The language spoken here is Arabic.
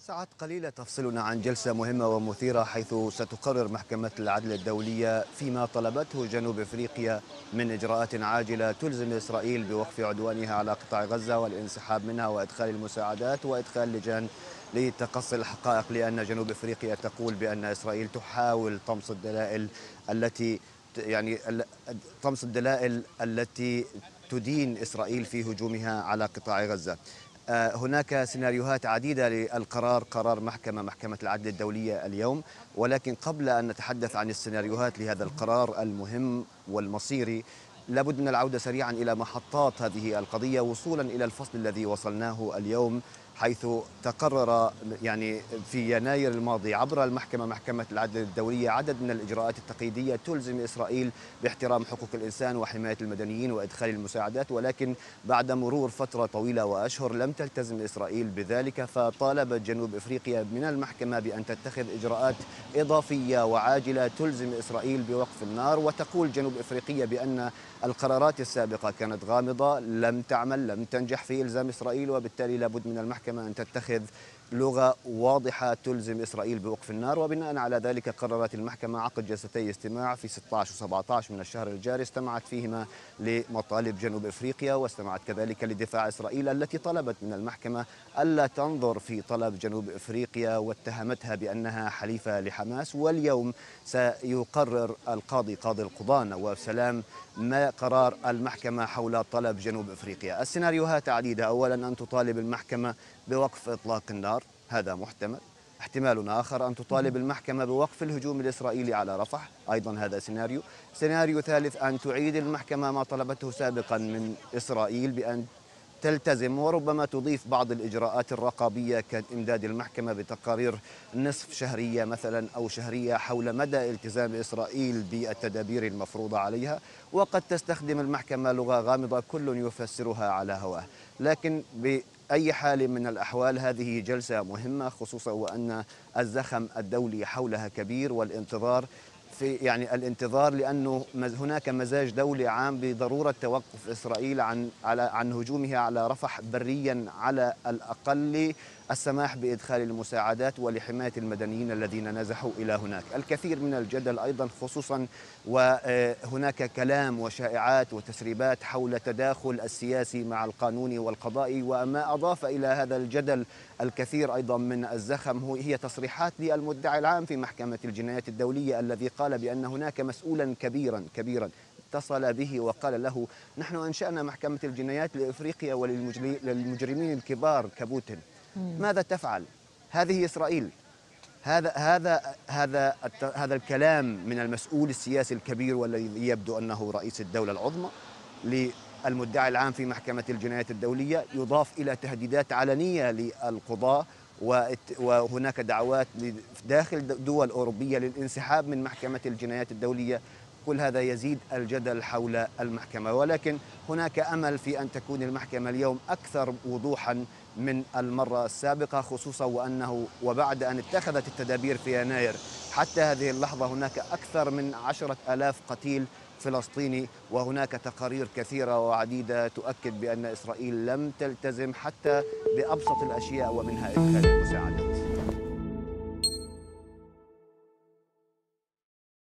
ساعات قليلة تفصلنا عن جلسة مهمة ومثيرة، حيث ستقرر محكمة العدل الدولية فيما طلبته جنوب افريقيا من اجراءات عاجلة تلزم اسرائيل بوقف عدوانها على قطاع غزة والانسحاب منها وادخال المساعدات وادخال لجان لتقصي الحقائق، لأن جنوب افريقيا تقول بأن اسرائيل تحاول طمس الدلائل التي يعني طمس الدلائل التي تدين إسرائيل في هجومها على قطاع غزة. هناك سيناريوهات عديدة للقرار، قرار محكمة العدل الدولية اليوم، ولكن قبل أن نتحدث عن السيناريوهات لهذا القرار المهم والمصيري، لابد من العودة سريعا إلى محطات هذه القضية وصولا إلى الفصل الذي وصلناه اليوم، حيث تقرر في يناير الماضي عبر محكمة العدل الدولية عدد من الإجراءات التقييدية تلزم إسرائيل باحترام حقوق الإنسان وحماية المدنيين وإدخال المساعدات، ولكن بعد مرور فترة طويلة وأشهر لم تلتزم إسرائيل بذلك، فطالبت جنوب إفريقيا من المحكمة بأن تتخذ إجراءات إضافية وعاجلة تلزم إسرائيل بوقف النار. وتقول جنوب إفريقيا بأن القرارات السابقة كانت غامضة، لم تعمل، لم تنجح في إلزام إسرائيل، وبالتالي لابد من المحكمة أن تتخذ لغة واضحة تلزم إسرائيل بوقف النار. وبناء على ذلك قررت المحكمة عقد جلستي استماع في 16 و17 من الشهر الجاري، استمعت فيهما لمطالب جنوب إفريقيا، واستمعت كذلك لدفاع إسرائيل التي طلبت من المحكمة ألا تنظر في طلب جنوب إفريقيا واتهمتها بأنها حليفة لحماس. واليوم سيقرر قاضي القضاة نواف سلام ما قرار المحكمة حول طلب جنوب إفريقيا. السيناريوهات عديدة، أولا أن تطالب المحكمة بوقف إطلاق النار، هذا محتمل. احتمال آخر أن تطالب المحكمة بوقف الهجوم الإسرائيلي على رفح، أيضا هذا سيناريو ثالث أن تعيد المحكمة ما طلبته سابقا من إسرائيل بأن تلتزم وربما تضيف بعض الإجراءات الرقابية كإمداد المحكمة بتقارير نصف شهرية مثلا أو شهرية حول مدى التزام إسرائيل بالتدابير المفروضة عليها. وقد تستخدم المحكمة لغة غامضة كل يفسرها على هواه، لكن بأي حال من الأحوال هذه جلسة مهمة، خصوصا وأن الزخم الدولي حولها كبير، والانتظار الانتظار لأنه هناك مزاج دولي عام بضرورة توقف إسرائيل عن هجومها على رفح بريا على الأقل، السماح بإدخال المساعدات ولحماية المدنيين الذين نزحوا إلى هناك. الكثير من الجدل أيضا، خصوصا وهناك كلام وشائعات وتسريبات حول تداخل السياسي مع القانوني والقضائي، وما أضاف إلى هذا الجدل الكثير أيضا من الزخم هي تصريحات للمدعي العام في محكمة الجنايات الدولية الذي قال بأن هناك مسؤولا كبيرا اتصل به وقال له: نحن أنشأنا محكمة الجنايات لإفريقيا وللمجرمين الكبار كبوتين، ماذا تفعل؟ هذه إسرائيل. هذا الكلام من المسؤول السياسي الكبير والذي يبدو أنه رئيس الدولة العظمى للمدعي العام في محكمة الجنايات الدولية، يضاف إلى تهديدات علنية للقضاة، وهناك دعوات داخل دول أوروبية للانسحاب من محكمة الجنايات الدولية. كل هذا يزيد الجدل حول المحكمة، ولكن هناك أمل في أن تكون المحكمة اليوم أكثر وضوحا من المرة السابقة، خصوصا وبعد أن اتخذت التدابير في يناير حتى هذه اللحظة هناك أكثر من 10,000 قتيل فلسطيني، وهناك تقارير كثيرة وعديدة تؤكد بأن إسرائيل لم تلتزم حتى بأبسط الأشياء، ومنها إدخال المساعدات.